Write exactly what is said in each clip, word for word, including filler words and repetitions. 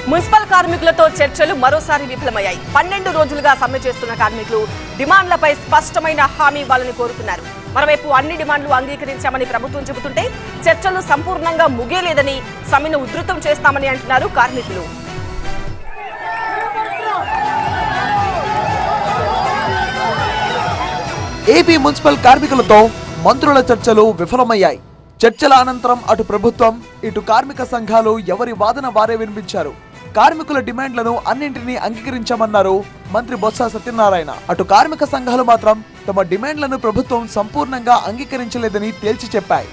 Municipal కార్మికులతో చర్చలు మరోసారి విఫలమయ్యాయి. పన్నెండు రోజులుగా సమ్మె చేస్తున్న కార్మికులు డిమాండ్లపై స్పష్టమైన హామీ ఇవ్వాలని కోరుతున్నారు. మరోవైపు అన్ని డిమాండ్లు అంగీకరించామని ప్రభుత్వం చెబుతుంటే చర్చలు సంపూర్ణంగా ముగియలేదని సమ్మెను ఉధృతం చేస్తామని అంటున్నారు కార్మికులు. ఏపీ మున్సిపల్ కార్మికులతో మంత్రుల చర్చలు విఫలమయ్యాయి. చర్చల అనంతరం అటు ప్రభుత్వం ఇటు కార్మిక సంఘాలు ఎవరి వాదన వారే వినిపించారు. కార్మికుల డిమాండ్లను అన్నింటినీ అంగీకరించామన్నారు మంత్రి బొత్స సత్యనారాయణ. అటు కార్మిక సంఘాలు మాత్రం తమ డిమాండ్లను ప్రభుత్వం సంపూర్ణంగా అంగీకరించలేదని తేల్చి చెప్పాయి.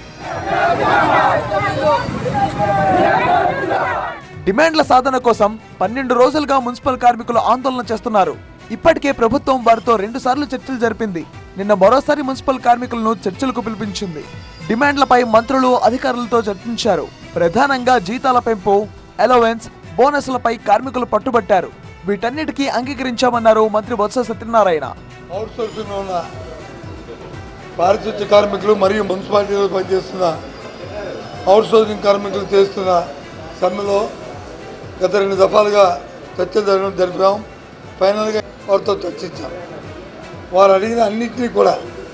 డిమాండ్ల సాధన కోసం పన్నెండు రోజులుగా మున్సిపల్ కార్మికులు ఆందోళన చేస్తున్నారు. ఇప్పటికే ప్రభుత్వం వారితో రెండు సార్లు చర్చలు జరిపింది. నిన్న మరోసారి మున్సిపల్ కార్మికులను చర్చలకు పిలిపించింది. డిమాండ్లపై మంత్రులు అధికారులతో చర్చించారు. ప్రధానంగా జీతాల పెంపు, అలవెన్స్, బోనస్లపై కార్మికులు పట్టుబట్టారు. వీటన్నిటికీ అంగీకరించామన్నారు మంత్రి బొత్స సత్యనారాయణ. అవుట్సోర్సింగ్ ఉన్న పారిశుద్ధ్య కార్మికులు మరియు మున్సిపాలిటీలో పనిచేస్తున్న అవుట్సోర్సింగ్ కార్మికులు చేస్తున్న సమ్మెలో గత రెండు దఫాలుగా చర్చలు జరగడం జరిపాం. ఫైనల్గా వారితో చర్చించాం. వారు అడిగిన అన్నింటినీ కూడా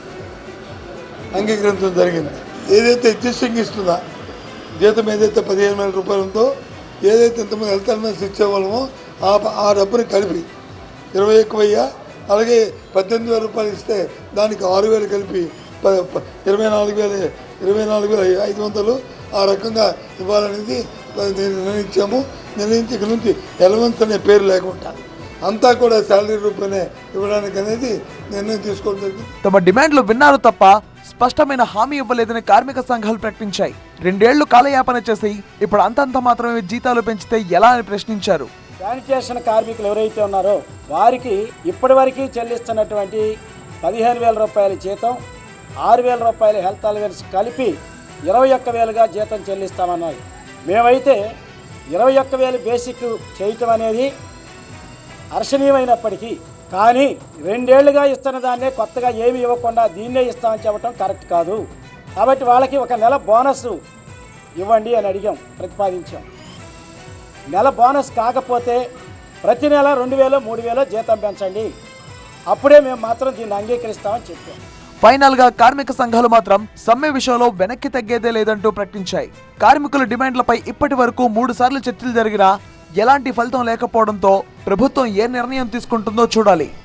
అంగీకరించడం జరిగింది. ఏదైతే ఎగ్జిస్టింగ్ ఇస్తుందా జీతం ఏదైతే పదిహేను వేల రూపాయలు ఉందో, ఏదైతే ఇంతమంది హెల్త్ అలవెన్స్ ఇచ్చేవాళ్ళమో ఆ ఆ డబ్బుని కలిపి ఇరవై ఒక్క వెయ్యి, అలాగే పద్దెనిమిది వేల రూపాయలు ఇస్తే దానికి ఆరు వేలు కలిపి ఇరవై నాలుగు వేల ఇరవై నాలుగు వేల ఐదు వందలు ఆ రకంగా ఇవ్వాలనేది నిర్ణయించాము. నిర్ణయించి ఇక్కడ నుంచి అలవెన్స్ అనే పేరు లేకుండా అంతా కూడా శాలరీ రూపాయనే ఇవ్వడానికి అనేది నిర్ణయం తీసుకోవడం జరిగింది. తమ డిమాండ్లు విన్నారు తప్ప స్పష్టమైన హామీ ఇవ్వలేదని కార్మిక సంఘాలు ప్రకటించాయి. రెండేళ్లు కాలయాపన చేసి ఇప్పుడు అంతంత మాత్రమే జీతాలు పెంచితే ఎలా అని ప్రశ్నించారు. శానిటేషన్ కార్మికులు ఎవరైతే ఉన్నారో వారికి ఇప్పటి వరకు చెల్లిస్తున్నటువంటి పదిహేను వేల రూపాయల జీతం, ఆరు వేల రూపాయల హెల్త్ అలవెన్స్ కలిపి ఇరవై ఒక్క వేలుగా జీతం చెల్లిస్తామన్నారు. మేమైతే ఇరవై ఒక్క వేలు బేసిక్ చేయటం అనేది హర్షణీయమైనప్పటికీ కానీ రెండేళ్లుగా ఇస్తున్న దాన్నే కొత్తగా ఏమి ఇవ్వకుండా దీన్నే ఇస్తామని చెప్పడం కరెక్ట్ కాదు. కాబట్టి వాళ్ళకి ఒక నెల బోనస్ ఇవ్వండి అని అడిగాం, ప్రతిపాదించాం. నెల బోనస్ కాకపోతే ప్రతి నెల రెండు వేలు మూడు వేలు జీతం పెంచండి, అప్పుడే మేము మాత్రం దీన్ని అంగీకరిస్తామని చెప్పాం. ఫైనల్ గా కార్మిక సంఘాలు మాత్రం సమ్మె విషయంలో వెనక్కి తగ్గేదే లేదంటూ ప్రకటించాయి. కార్మికుల డిమాండ్లపై ఇప్పటి వరకు మూడు సార్లు చర్చలు జరిగినా ఎలాంటి ఫలితం లేకపోవడంతో ప్రభుత్వం ఏ నిర్ణయం తీసుకుంటుందో చూడాలి.